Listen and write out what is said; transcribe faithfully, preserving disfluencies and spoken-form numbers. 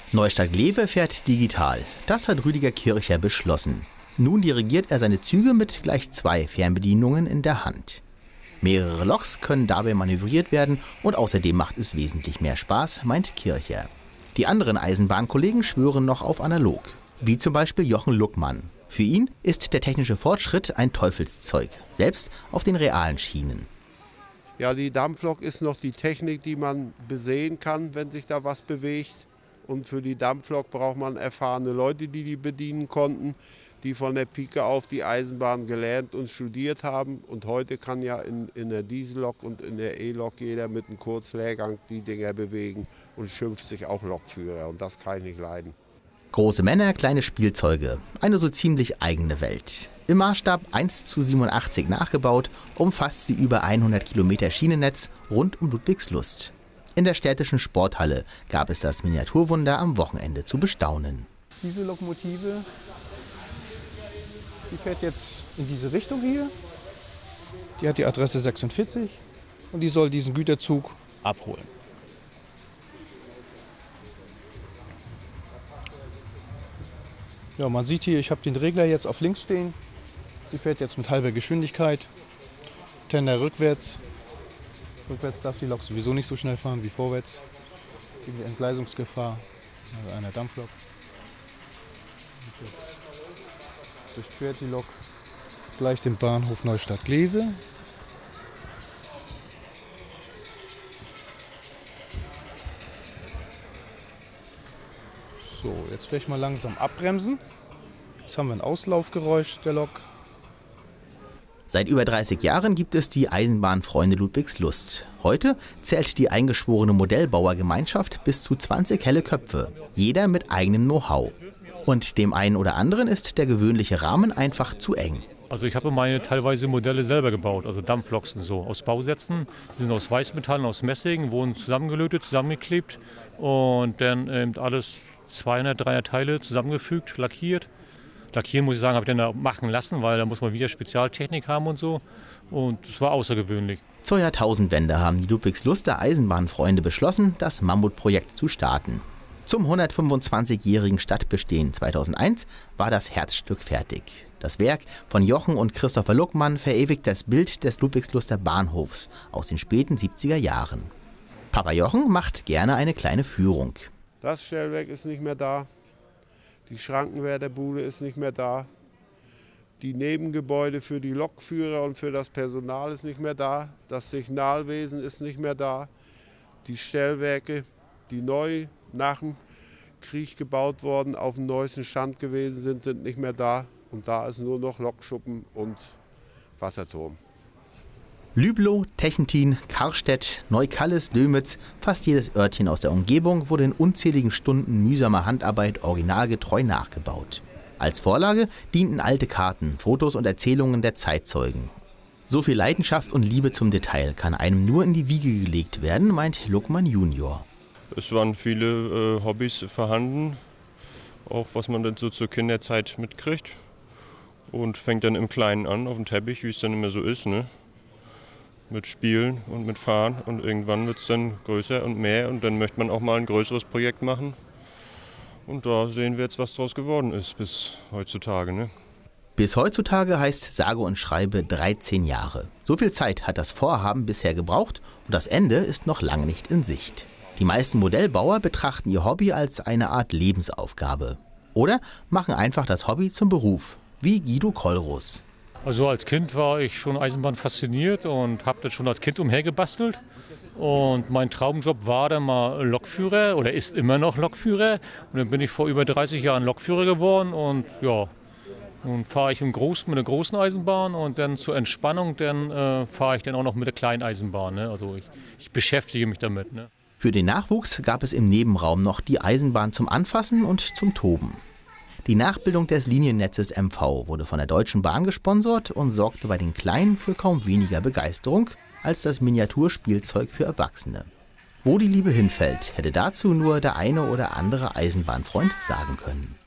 Neustadt-Glewe fährt digital. Das hat Rüdiger Kircher beschlossen. Nun dirigiert er seine Züge mit gleich zwei Fernbedienungen in der Hand. Mehrere Loks können dabei manövriert werden und außerdem macht es wesentlich mehr Spaß, meint Kircher. Die anderen Eisenbahnkollegen schwören noch auf analog, wie zum Beispiel Jochen Luckmann. Für ihn ist der technische Fortschritt ein Teufelszeug, selbst auf den realen Schienen. Ja, die Dampflok ist noch die Technik, die man besehen kann, wenn sich da was bewegt. Und für die Dampflok braucht man erfahrene Leute, die die bedienen konnten, die von der Pike auf die Eisenbahn gelernt und studiert haben. Und heute kann ja in, in der Diesellok und in der E-Lok jeder mit einem Kurzlehrgang die Dinger bewegen und schimpft sich auch Lokführer. Und das kann ich nicht leiden. Große Männer, kleine Spielzeuge. Eine so ziemlich eigene Welt. Im Maßstab eins zu siebenundachtzig nachgebaut, umfasst sie über hundert Kilometer Schienennetz rund um Ludwigslust. In der städtischen Sporthalle gab es das Miniaturwunder am Wochenende zu bestaunen. Diese Lokomotive, die fährt jetzt in diese Richtung hier. Die hat die Adresse sechsundvierzig und die soll diesen Güterzug abholen. Ja, man sieht hier, ich habe den Regler jetzt auf links stehen. Sie fährt jetzt mit halber Geschwindigkeit, Tender rückwärts. Rückwärts darf die Lok sowieso nicht so schnell fahren wie vorwärts, gegen die Entgleisungsgefahr also einer Dampflok. Und jetzt durchquert die Lok gleich den Bahnhof Neustadt-Glewe. So, jetzt werde ich mal langsam abbremsen. Jetzt haben wir ein Auslaufgeräusch der Lok. Seit über dreißig Jahren gibt es die Eisenbahnfreunde Ludwigslust. Heute zählt die eingeschworene Modellbauergemeinschaft bis zu zwanzig helle Köpfe, jeder mit eigenem Know-how. Und dem einen oder anderen ist der gewöhnliche Rahmen einfach zu eng. Also ich habe meine teilweise Modelle selber gebaut, also Dampfloks und so, aus Bausätzen. Die sind aus Weißmetall, aus Messing, wurden zusammengelötet, zusammengeklebt und dann eben alles zweihundert, dreihundert Teile zusammengefügt, lackiert. Lackieren, muss ich sagen, habe ich dann machen lassen, weil da muss man wieder Spezialtechnik haben und so. Und es war außergewöhnlich. Zur Jahrtausendwende haben die Ludwigsluster Eisenbahnfreunde beschlossen, das Mammutprojekt zu starten. Zum hundertfünfundzwanzigjährigen Stadtbestehen zweitausendeins war das Herzstück fertig. Das Werk von Jochen und Christopher Luckmann verewigt das Bild des Ludwigsluster Bahnhofs aus den späten siebziger Jahren. Papa Jochen macht gerne eine kleine Führung. Das Stellwerk ist nicht mehr da. Die Schrankenwärterbude ist nicht mehr da. Die Nebengebäude für die Lokführer und für das Personal ist nicht mehr da. Das Signalwesen ist nicht mehr da. Die Stellwerke, die neu nach dem Krieg gebaut worden, auf dem neuesten Stand gewesen sind, sind nicht mehr da. Und da ist nur noch Lokschuppen und Wasserturm. Lüblow, Techentin, Karstedt, Neukalles, Dömitz, fast jedes Örtchen aus der Umgebung wurde in unzähligen Stunden mühsamer Handarbeit originalgetreu nachgebaut. Als Vorlage dienten alte Karten, Fotos und Erzählungen der Zeitzeugen. So viel Leidenschaft und Liebe zum Detail kann einem nur in die Wiege gelegt werden, meint Luckmann Junior. Es waren viele äh, Hobbys vorhanden, auch was man dann so zur Kinderzeit mitkriegt. Und fängt dann im Kleinen an, auf dem Teppich, wie es dann immer so ist, ne? Mit Spielen und mit Fahren und irgendwann wird es dann größer und mehr und dann möchte man auch mal ein größeres Projekt machen. Und da sehen wir jetzt, was daraus geworden ist bis heutzutage. Ne? Bis heutzutage heißt sage und schreibe dreizehn Jahre. So viel Zeit hat das Vorhaben bisher gebraucht und das Ende ist noch lange nicht in Sicht. Die meisten Modellbauer betrachten ihr Hobby als eine Art Lebensaufgabe. Oder machen einfach das Hobby zum Beruf, wie Guido Kollroß. Also als Kind war ich schon Eisenbahn fasziniert und habe das schon als Kind umhergebastelt. Und mein Traumjob war dann mal Lokführer oder ist immer noch Lokführer. Und dann bin ich vor über dreißig Jahren Lokführer geworden und ja, nun fahre ich im Großen, mit einer großen Eisenbahn und dann zur Entspannung dann äh, fahre ich dann auch noch mit der kleinen Eisenbahn. Ne? Also ich, ich beschäftige mich damit. Ne? Für den Nachwuchs gab es im Nebenraum noch die Eisenbahn zum Anfassen und zum Toben. Die Nachbildung des Liniennetzes M V wurde von der Deutschen Bahn gesponsert und sorgte bei den Kleinen für kaum weniger Begeisterung als das Miniaturspielzeug für Erwachsene. Wo die Liebe hinfällt, hätte dazu nur der eine oder andere Eisenbahnfreund sagen können.